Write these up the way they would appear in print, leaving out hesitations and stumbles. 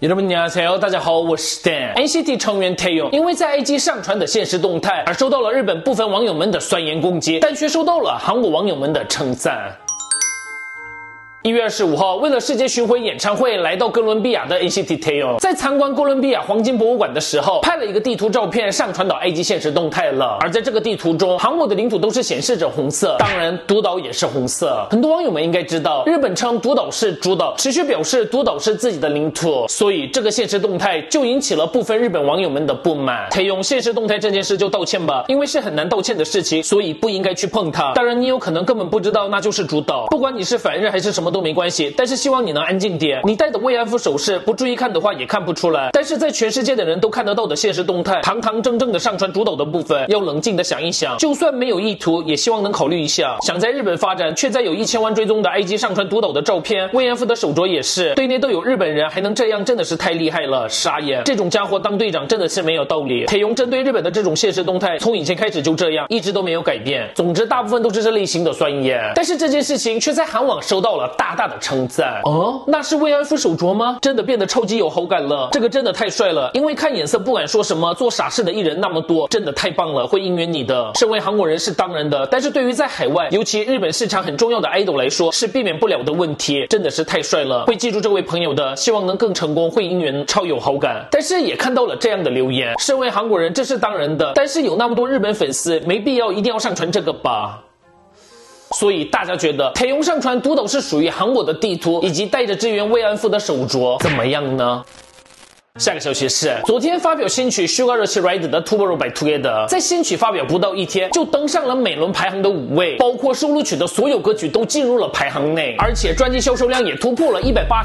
여러분 안녕하세요，大家好，我是 Dan。NCT 成员 Taeyong 因为在 IG 上传的现实动态而受到了日本部分网友们的酸言攻击，但却受到了韩国网友们的称赞。1月25号，为了世界巡回演唱会来到哥伦比亚的 NCT Taeyong， 在参观哥伦比亚黄金博物馆的时候，拍了一个地图照片上传到 IG 现实动态了。而在这个地图中，韩国的领土都是显示着红色，当然独岛也是红色。很多网友们应该知道，日本称独岛是主岛，持续表示独岛是自己的领土，所以这个现实动态就引起了部分日本网友们的不满。Taeyong现实动态这件事就道歉吧，因为是很难道歉的事情，所以不应该去碰它。当然，你有可能根本不知道那就是主岛，不管你是反日还是什么都没关系，但是希望你能安静点。你戴的慰安妇首饰，不注意看的话也看不出来。但是在全世界的人都看得到的现实动态，堂堂正正的上传主导的部分，要冷静的想一想，就算没有意图，也希望能考虑一下。想在日本发展，却在有1000万追踪的 IG 上传独岛的照片，慰安妇的手镯也是，对内都有日本人，还能这样，真的是太厉害了，傻眼！这种家伙当队长真的是没有道理。Taeyong针对日本的这种现实动态，从以前开始就这样，一直都没有改变。总之，大部分都是这类型的酸言，但是这件事情却在韩网收到了大大的称赞。哦，那是慰安妇手镯吗？真的变得超级有好感了，这个真的太帅了。因为看颜色不敢说什么，做傻事的艺人那么多，真的太棒了，会应援你的。身为韩国人是当然的，但是对于在海外，尤其日本市场很重要的 idol 来说，是避免不了的问题，真的是太帅了，会记住这位朋友的，希望能更成功，会应援，超有好感。但是也看到了这样的留言，身为韩国人这是当然的，但是有那么多日本粉丝，没必要一定要上传这个吧。所以大家觉得Taeyong上传独岛是属于韩国的地图，以及带着支援慰安妇的手镯怎么样呢？下个消息是，昨天发表新曲 Sugar Rush Ride 的 Tomorrow by Together， 在新曲发表不到1天，就登上了每轮排行的5位，包括收录曲的所有歌曲都进入了排行内，而且专辑销售量也突破了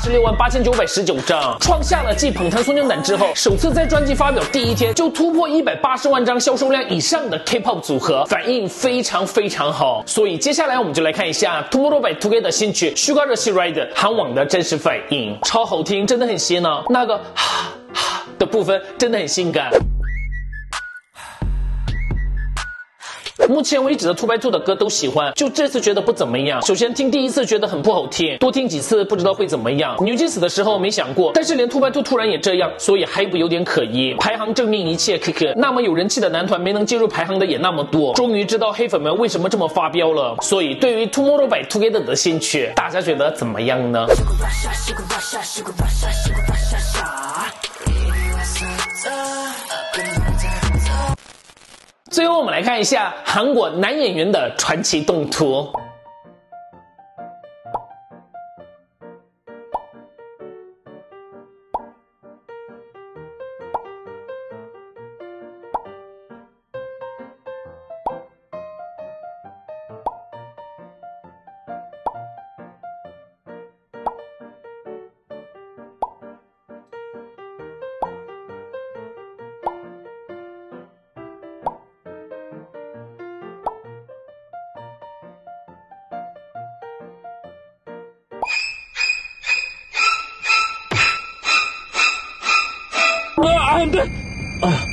1868919张，创下了继捧坛松江胆之后，首次在专辑发表第1天就突破180万张销售量以上的 K-pop 组合，反应非常好。所以接下来我们就来看一下 Tomorrow by Together 新曲 Sugar Rush Ride 韩网的真实反应，超好听，真的很洗脑，那个的部分真的很性感。目前为止的 2by2 的歌都喜欢，就这次觉得不怎么样。首先听第一次觉得很不好听，多听几次不知道会怎么样。女祭司的时候没想过，但是连 2by2 突然也这样，所以还不有点可疑。排行证明一切，可那么有人气的男团没能进入排行的也那么多，终于知道黑粉们为什么这么发飙了。所以对于 Tomorrow by Together 的新曲，大家觉得怎么样呢？最后我们来看一下韩国男演员的传奇动图。안 돼!